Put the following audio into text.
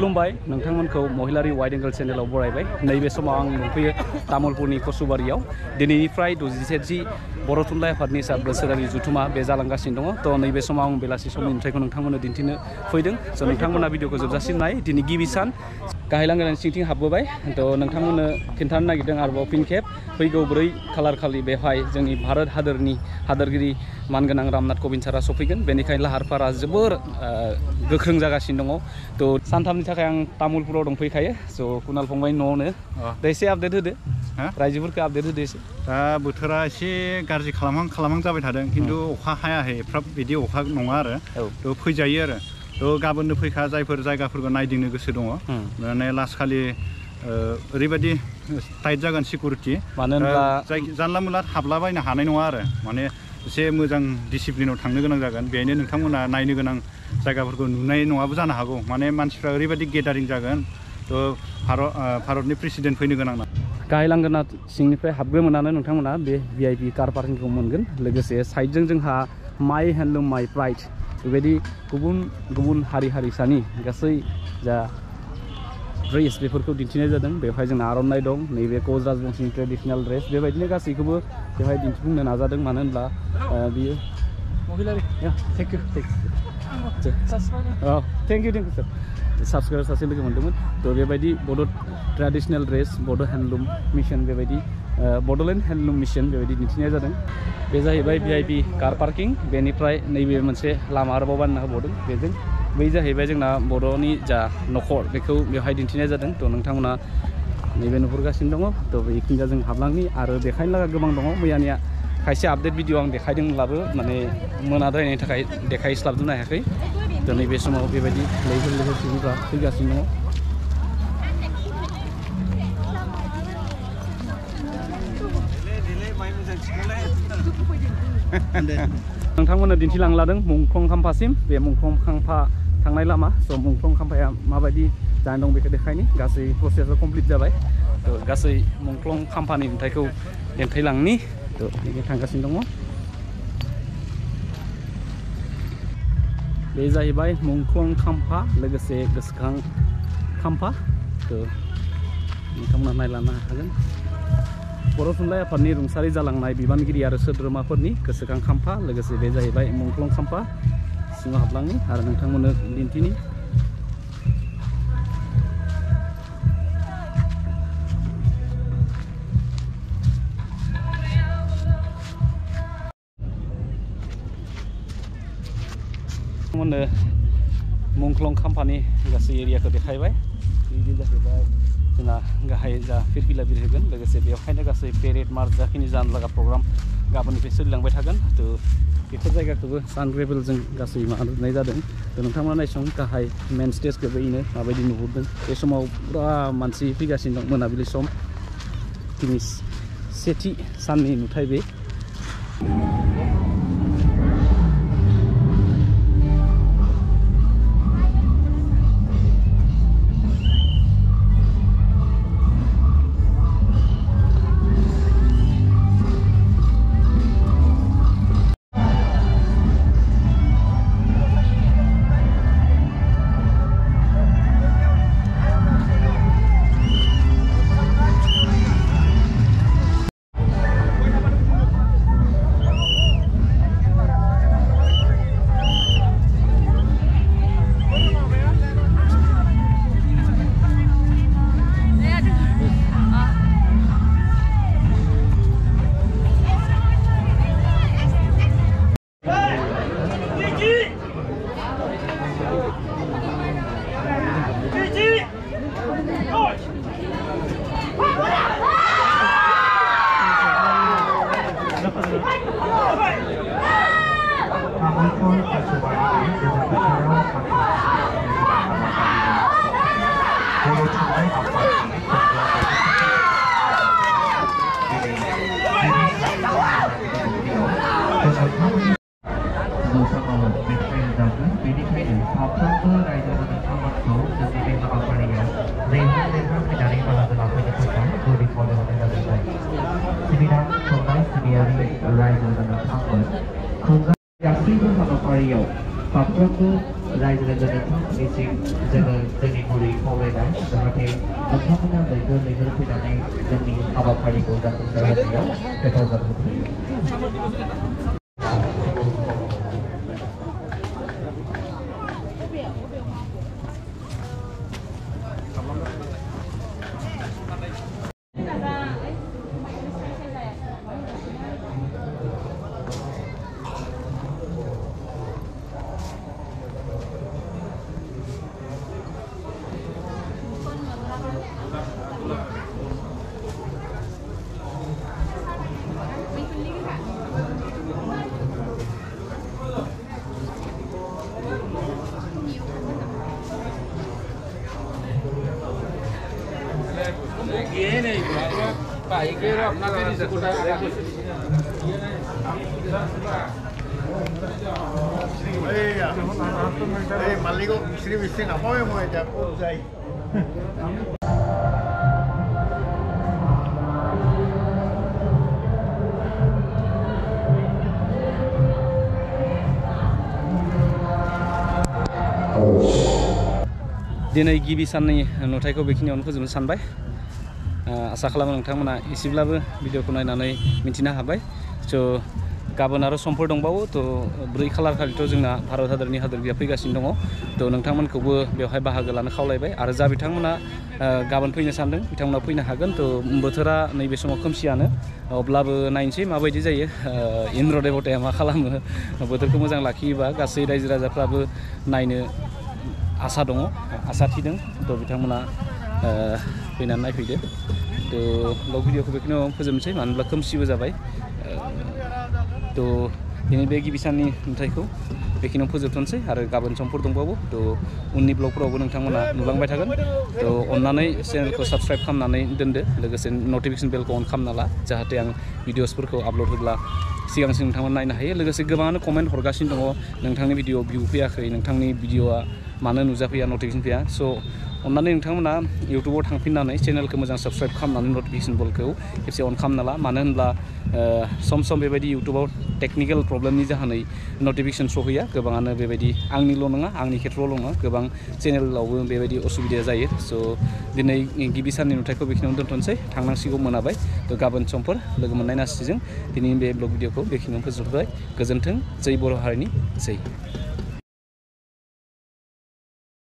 खुलुमबाय नोंथांमोनखौ महिलारि wide angle चेनेलाव बरायबाय नैबे समाव आं दंफैयो तामुलपुरनि कचुबारियाव दिनैनिफ्राय 67 बर' थुनलाइ आफादनि बोसोरारि जुथुमा बे जालांगासिनो दङ थ' नैबे समाव आं बेलासि समनि नुथायखौ नोंथांमोननो दिन्थिनो फैदों स' नोंथांमोना भिडिअखौ जोबजासिम नाय दिनै गिबि सान गाहाय लांगोनानि सिंथिं हाबबोबाय थ' नोंथांमोननो खिन्थानो नागिरदों आरोबाव फिन खेब फैगौ 4 खालार खालि बेवहाय जोंनि भारत हादरनि हादरगिरि मानगोनां रामनाथ क'विन्द सारा सफैगोन बेनिखायनो लाहार फाहारा जोबोर गोख्रों जागासिनो दङ थ' सानथामनि थाखाय आं तामुलपुराव दंफैखायो स' कुनाल फंबाय न'आवनो दा एसे आपडेट होदो रायजोफोरखौ आपडेट होदो एसे दा बोथोरा एसे गाज्रि खालामहां जाबाय थादों खिन्थु अखा हायाखै एफ्राब बिदि अखा नङा आरो थ' फैजायो आरो थ' गाबोननो फैखा जायफोर जायगाफोरखौ नायदिंनो गोसो दङ माने लास्ट खालि ओरैबायदि टाइट जागोन सिकिउरिटि मानो होनब्ला जानला मोनला हाबलाबायनो हानाय नङा आरो माने एसे मोजां डिसिप्लिनाव थांनो गोनां जागोन बेहायनो नोंथांमोना नायनो गोनां जायगाफोरखौ नुनाय नङाबो जानो हागौ माने मानसिफ्रा ओरैबायदि गेदारिं जागोन थ' भारतनि प्रेसिडेन्ट फैनो गोनां ना गाहाय लांगोना सिंनिफ्राय हाबग्रोमोनानो नोंथांमोना बे भिआइपि कार पार्किंखौ मोनगोन लोगोसे साइडजों जोंहा माइ हेन्डलुम माइ प्राइड बेबायदि गुबुन गुबुन हारिसानि गासै जा ड्रेस बेफोरखौ दिन्थिनाय जादों बेवहाय जोंना आर'नाइ दं नैबे कच राजबंशीनि ट्रेडिसनेल ड्रेस बेबायदिनो गासैखौबो बेवहाय दिन्थिफुंनो नाजादों मानो होनब्ला बियो महिलारि थेंक इउ सार साबसक्राइबार सासे लोगो मोन्दोंमोन थ' बेबायदि बड' ट्रेडिसनेल ड्रेस बड' हेन्डलुम मिशन बेबायदि बड'लेण्ड हेन्डलुम मिशन बेबायदि दिन्थिनाय जादों बे जाहैबाय भिआइपि कार पार्किं बेनिफ्राय नैबे मोनसे लामा आरोबाव बानायना होबावदों बेजों बै जाहैबाय जोंना बर'नि जा न'खर बेखौ बेवहाय दिन्थिनाय जादों थ' नोंथांमोना नैबे नुहुरगासिनो दङ थ' बेखिनिया जों हाबलांनि आरो देखायनो लागा गोबां दङ मैयानिया खायसे आपडेट भिडिअ आं देखायदोंब्लाबो माने मोनाद्रायनायनि थाखाय देखायस्लाबजोबनो हायाखै थ' नैबे समाव बेबायदि लैहोर सुबुंफ्रा फैगासिनो दङ नोंथांमोननो दिन्थिलांलादों मुंख्लं खाम्फासिम बे मुंख्लं खाम्फा थांनाय लामा स' मुंख्लं खाम्फाया माबायदि जाना दं बेखौ देखायनि गासै प्रसेसा कमप्लिट जाबाय थ' गासै मुंख्लं खाम्फानि नुथायखौ देखायलांनि थ' बिदि थांगासिनो दङ बे जाहैबाय मुंख्लं खाम्फा लोगोसे गोसोखां खाम्फा थ' नोंथांमोना नायलांनो हागोन बर' थुनलाइ आफादनि रुंसारि जालांनाय बिबानगिरि आरो सोद्रोमाफोरनि गोसोखां खाम्फा लोगोसे बे जाहैबाय मुंख्लं खाम्फा सिङाव हाबलांनि आरो नोंथांमोननो दिन्थिनि नोंथांमोननो मुंख्लं खाम्फानि गासै एरियाखौ देखायबाय बिदि जाहैबाय जोंना गाहाय जा फिरफिला बिरहोगोन लोगोसे बेवहायनो गासै पेरेड मार्च जाखिनि जानो लागा प्रग्राम गाबोननिफ्राय सोलिलांबाय थागोन थ' बेफोर जायगाखौबो सानग्रेबेलजों गासै माबानाय जादों थ' नोंथांमोना नायसं गाहाय मेन स्टेजखौबो इनो माबायदि नुहुरदों बे समाव पुरा मानसि फैगासिनो दं मोनाबिलि सम दिनै सेथि साननि नुथाय बे गासैबो हाबाफारियाव साफ्रोमबो रायजो राजानि मिजिं जोङो जोंनि गुरै जाहाथे नोंथांमोना बयबो लैहोर फैनानै जोंनि हाबाफारिखौ जाफुंसार होनायाव हेफाजाब होफैयो। Maligo istri apa yang mau jatuh jai. दिनै गिबि साननि नुथायखौ बेखिनियावनो फोजोबनो सानबाय। आसा खालामो नोंथांमोना एसेब्लाबो भिडिअखौ नायनानै मिथिनो हाबाय। स' गाबोन आरो समफोर दंबावो। थ' 4 खालार खालिथ' जोंना भारत हादरनि हादोरगिरिया फैगासिनो दङ। थ' नोंथांमोनखौबो बेवहाय बाहागो लानो खावलायबाय आरो जा बिथांमोना गाबोन फैनो सानदों बिथांमोना फैनो हागोन। थ' बोथोरा नैबे समाव खोमसियानो, अब्लाबो नायनोसै माबायदि जायो। इन्द्र देबताया मा खालामो, बोथोरखौ मोजां लाखियोबा गासै रायजो राजाफ्राबो नायनो आसा दङ, आसा थिदों। थ' बिथांमोना फैनानै नायफैदो। थ' ब्लग भिडिअखौ बेखिनियाव फोजोबनोसै, मानो होनब्ला खोमसिबो जाबाय। थ' दिनै बे गिबि साननि नुथायखौ बेखिनियाव फोजोबथ'नोसै आरो गाबोन समफोर दंबावो। थ' उननि ब्लगफोरावबो नोंथांमोना नुलांबाय थागोन। थ' अन्नानै चेनेलखौ साबस्क्राइब खालामनानै दोनदो, लोगोसे नटिफिकेसन बेलखौ अन खालामना ला, जाहाथे आं भिडिअसफोरखौ आपल'ड होब्ला सिगांसिन नोंथांमोना नायनो हायो। लोगोसे गोबाङानो कमेन्ट हरगासिनो दङ, नोंथांनि भिडिअ भिउ फैयाखै, नोंथांनि भिडिअआ मानो नुजाफैया, नटिफिकेसन फैया। स' अन्नानै नोंथांमोना इउटुबाव थांफिननानै चेनेलखौ मोजां साबस्क्राइब खालामनानै नटिफिकेसन बेलखौ खेबसे अन खालामना ला। मानो होनब्ला सम सम बेबायदि इउटुबाव टेकनिकेल प्रब्लेमनि जाहोनै नटिफिकेसन सहैया। गोबाङानो बेबायदि, आंनिल' नङा, आंनि खेथ्रआवल' नङा, गोबां चेनेलावबो बेबायदि असुबिदा जायो। स' दिनै गिबि साननि नुथायखौ बेखिनियावनो दोनथ'नोसै, थांनांसिगौ मोनाबाय। थ' गाबोन समफोर लोगो मोननाय नास्तिजों दिनैनि बे ब्लग भिडिअखौ बेखिनियावनो फोजोबबाय। गोजोन्थों। जै बर' हारिनि जै।